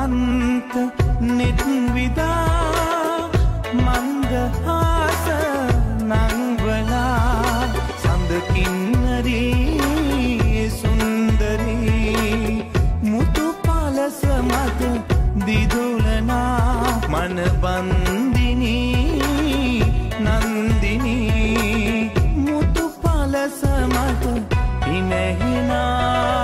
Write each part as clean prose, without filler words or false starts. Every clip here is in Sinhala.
මාලවන්ත නෙත් විදා මන්දහාස නංවලා සඳ කින්නරී සුන්දරී මුතු පලස මත දිදුලනා මනබන්දිනී නන්දිනී මුතු පලස මත ඉනහිනා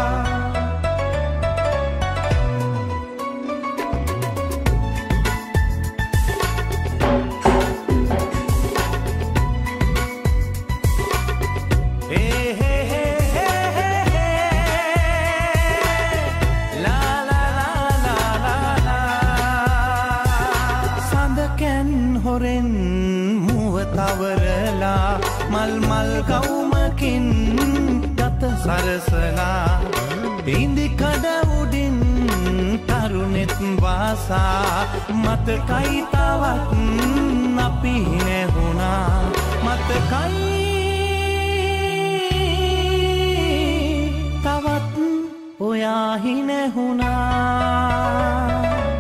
හොරෙන් මුව තවරලා මල් මල් කවුමකින් ගත සරසලා ඉන්දි කඩ උඩින් තරුණෙත් වාසා මතකයි තවත් අපි නැහුණා මතකයි තවත් ඔයාහි නැහුණා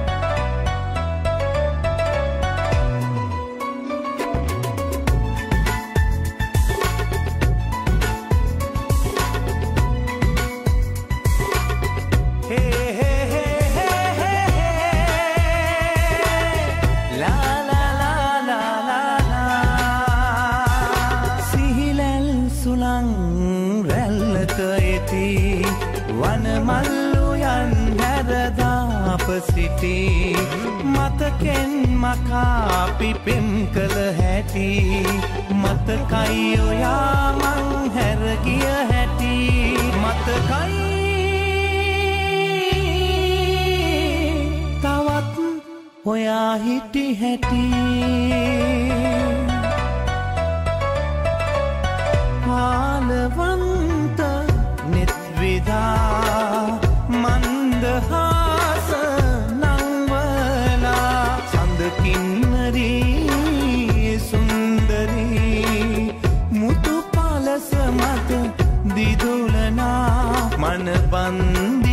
වනමල්ලුයන් හැරදාප සිටි මතකෙන් මකාපි පෙම් කළ හැටි මතකයි ඔයා මං හැරගිය හැටි මතකයි තවත් ඔයා හිටි හැටි මාලවන්ත නෙත් විදා මන්දහාස නංවලා සඳ කින්නරී සුන්දරී මුතු පලස මත දිදුලනා මනබන්දි